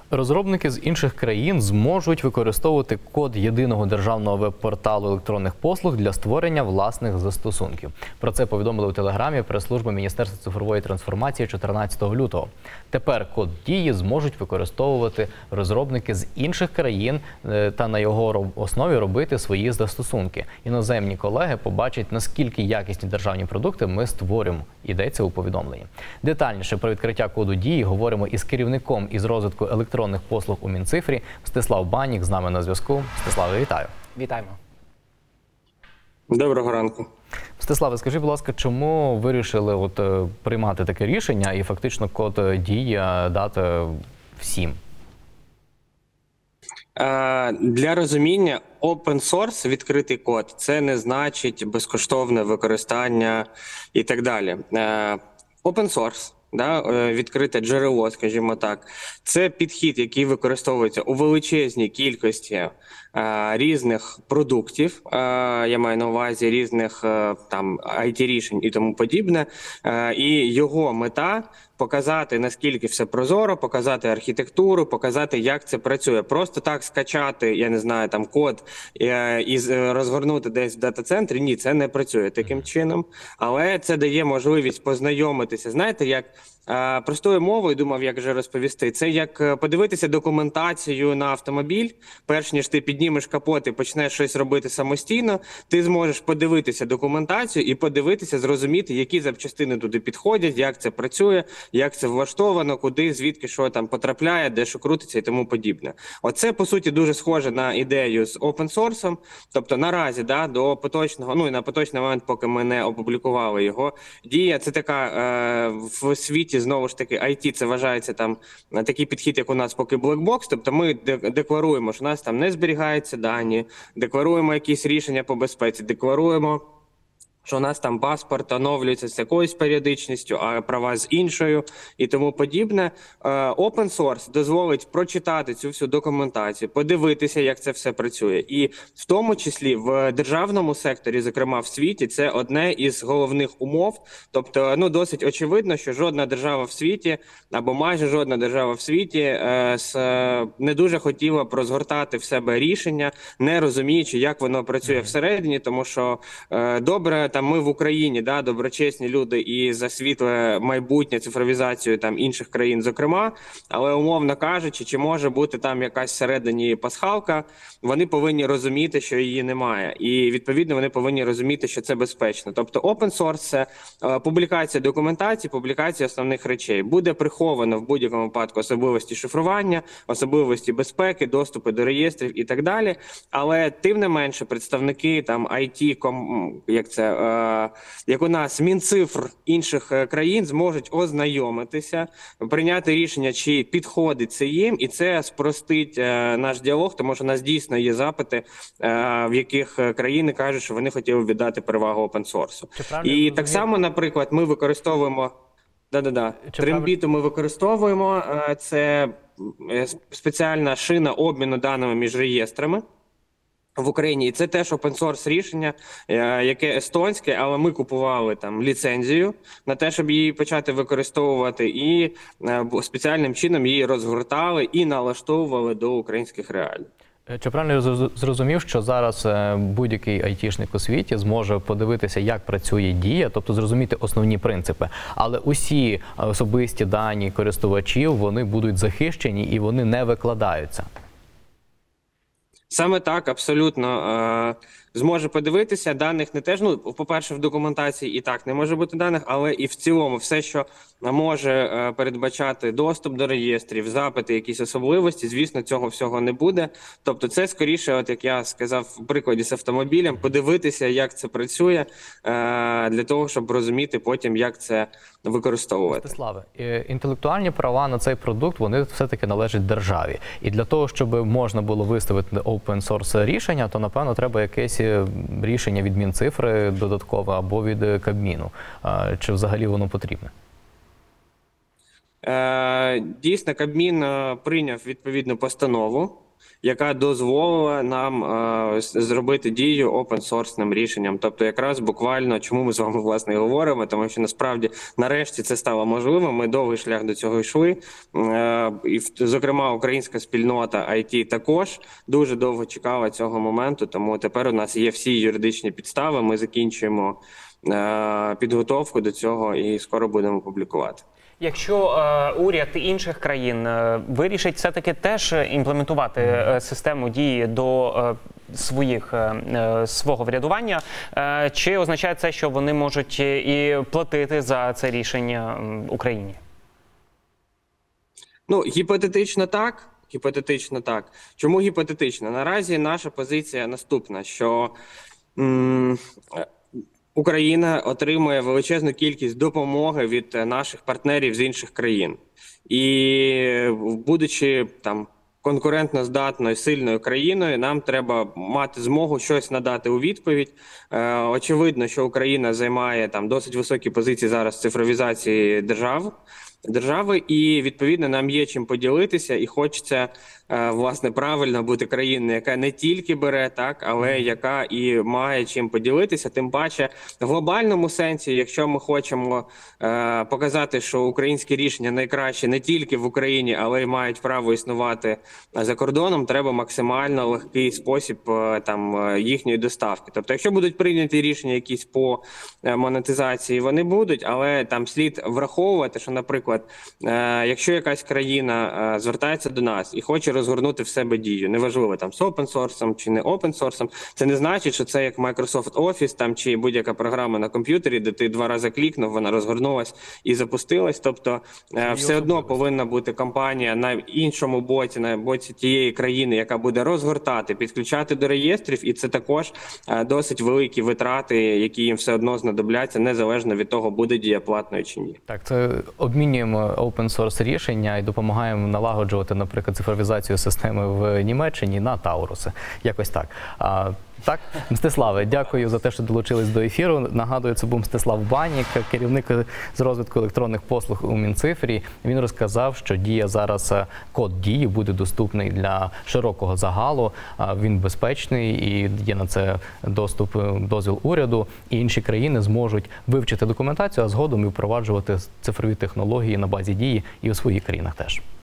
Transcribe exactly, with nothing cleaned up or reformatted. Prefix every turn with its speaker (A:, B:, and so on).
A: Розробники з інших країн зможуть використовувати код єдиного державного веб-порталу електронних послуг для створення власних застосунків. Про це повідомили у Телеграмі прес-служби Міністерства цифрової трансформації чотирнадцятого лютого. Тепер код Дії зможуть використовувати розробники з інших країн та на його основі робити свої застосунки. Іноземні колеги побачать, наскільки якісні державні продукти ми створюємо, йдеться у повідомленні. Детальніше про відкриття коду Дії говоримо із керівником із розвитку електронних електронних послуг у Мінцифрі. Мстислав Банік з нами на зв'язку. Мстиславе, вітаю.
B: Вітаємо.
C: Доброго ранку.
A: Мстиславе, скажи, будь ласка, чому вирішили от, приймати таке рішення і фактично код Дія дати всім?
C: Для розуміння, open source, відкритий код, це не значить безкоштовне використання і так далі. Open source, да, відкрите джерело, скажімо так, це підхід, який використовується у величезній кількості а, різних продуктів, а, я маю на увазі різних а, там ай ті-рішень і тому подібне, а, і його мета – показати, наскільки все прозоро, показати архітектуру, показати, як це працює. Просто так скачати, я не знаю, там код е, і розгорнути десь в дата-центрі, ні, це не працює таким чином. Але це дає можливість познайомитися. Знаєте, як е, простою мовою, думав, як же розповісти, це як подивитися документацію на автомобіль, перш ніж ти піднімеш капот і почнеш щось робити самостійно, ти зможеш подивитися документацію і подивитися, зрозуміти, які запчастини туди підходять, як це працює, як це влаштовано, куди, звідки, що там потрапляє, де що крутиться і тому подібне. Оце, по суті, дуже схоже на ідею з open source. Тобто наразі, да, до поточного, ну і на поточний момент, поки ми не опублікували його, Дія – це така е, в світі, знову ж таки, ай ті – це вважається там такий підхід, як у нас поки blackbox. Тобто ми декларуємо, що у нас там не зберігаються дані, декларуємо якісь рішення по безпеці, декларуємо, що у нас там паспорт оновлюється з якоюсь періодичністю, а права з іншою і тому подібне. Open source дозволить прочитати цю всю документацію, подивитися, як це все працює. І в тому числі в державному секторі, зокрема в світі, це одне із головних умов. Тобто, ну, досить очевидно, що жодна держава в світі, або майже жодна держава в світі не дуже хотіла б розгортати в себе рішення, не розуміючи, як воно працює всередині, тому що добре, там ми в Україні, да, доброчесні люди і за світле майбутнє, цифровізацію там інших країн, зокрема, але умовно кажучи, чи може бути там якась всередині пасхалка, вони повинні розуміти, що її немає. І відповідно вони повинні розуміти, що це безпечно. Тобто open source – це публікація документації, публікація основних речей. Буде приховано в будь-якому випадку особливості шифрування, особливості безпеки, доступи до реєстрів і так далі. Але тим не менше представники там ай ті, як це, як у нас Мінцифр інших країн, зможуть ознайомитися, прийняти рішення, чи підходить це їм, і це спростить наш діалог, тому що у нас дійсно є запити, в яких країни кажуть, що вони хотіли віддати перевагу опенсорсу. І так само, наприклад, ми використовуємо да-да-да, Трембіту ми використовуємо, це спеціальна шина обміну даними між реєстрами в Україні. І це теж open-source рішення, яке естонське, але ми купували там ліцензію на те, щоб її почати використовувати, і спеціальним чином її розгортали і налаштовували до українських реалій.
A: Чи правильно я зрозумів, що зараз будь-який айтішник у світі зможе подивитися, як працює Дія, тобто зрозуміти основні принципи, але усі особисті дані користувачів, вони будуть захищені і вони не викладаються?
C: Саме так, абсолютно. Зможе подивитися, даних не теж, ну, по-перше, в документації і так не може бути даних, але і в цілому все, що може передбачати доступ до реєстрів, запити, якісь особливості, звісно, цього всього не буде. Тобто це скоріше, от як я сказав в прикладі з автомобілем, подивитися, як це працює, для того, щоб розуміти потім, як це використовувати.
A: Мстиславе, інтелектуальні права на цей продукт, вони все-таки належать державі. І для того, щоб можна було виставити open-source рішення, то, напевно, треба якесь рішення від Мінцифри додаткове або від Кабміну. Чи взагалі воно потрібне?
C: Дійсно, Кабмін прийняв відповідну постанову яка дозволила нам е, зробити дію опенсорсним рішенням. Тобто, якраз буквально, чому ми з вами власне і говоримо, тому що насправді нарешті це стало можливим. Ми довгий шлях до цього йшли. Е, і, зокрема, українська спільнота ай ті також дуже довго чекала цього моменту, тому тепер у нас є всі юридичні підстави, ми закінчуємо е, підготовку до цього і скоро будемо публікувати.
B: Якщо е, уряд інших країн е, вирішить все-таки теж імплементувати е, систему дії до е, своїх, е, свого врядування, е, чи означає це, що вони можуть і платити за це рішення Україні?
C: Ну, гіпотетично так. Гіпотетично так. Чому гіпотетично? Наразі наша позиція наступна, що м Україна отримує величезну кількість допомоги від наших партнерів з інших країн. І будучи там конкурентно здатною, сильною країною, нам треба мати змогу щось надати у відповідь. Е, очевидно, що Україна займає там досить високі позиції зараз в цифровізації держав. держави, і відповідно нам є чим поділитися, і хочеться власне правильно бути країною, яка не тільки бере, так, але яка і має чим поділитися. Тим паче в глобальному сенсі, якщо ми хочемо е, показати, що українські рішення найкраще не тільки в Україні, але й мають право існувати за кордоном, треба максимально легкий спосіб е, там їхньої доставки. Тобто, якщо будуть прийняті рішення якісь по монетизації, вони будуть, але там слід враховувати, що, наприклад, е, якщо якась країна е, звертається до нас і хоче розгорнути в себе дію, неважливо там з опенсорсом чи не опенсорсом, це не значить, що це як Microsoft Office там чи будь-яка програма на комп'ютері, де ти два рази клікнув, вона розгорнулась і запустилась. Тобто е, все одно повинна бути компанія на іншому боці, на боці тієї країни, яка буде розгортати, підключати до реєстрів, і це також е, досить великі витрати, які їм все одно знадобляться, незалежно від того, буде дія платною чи ні.
A: Так, це обмінюємо open-source рішення і допомагаємо налагоджувати, наприклад, цифровізацію системи в Німеччині на Тауруси. Якось так. А, так, Мстиславе, дякую за те, що долучились до ефіру. Нагадую, це був Мстислав Банік, керівник з розвитку електронних послуг у Мінцифрі. Він розказав, що дія зараз, код дії буде доступний для широкого загалу. Він безпечний і є на це доступ, дозвіл уряду. І інші країни зможуть вивчити документацію, а згодом і впроваджувати цифрові технології на базі дії і у своїх країнах теж.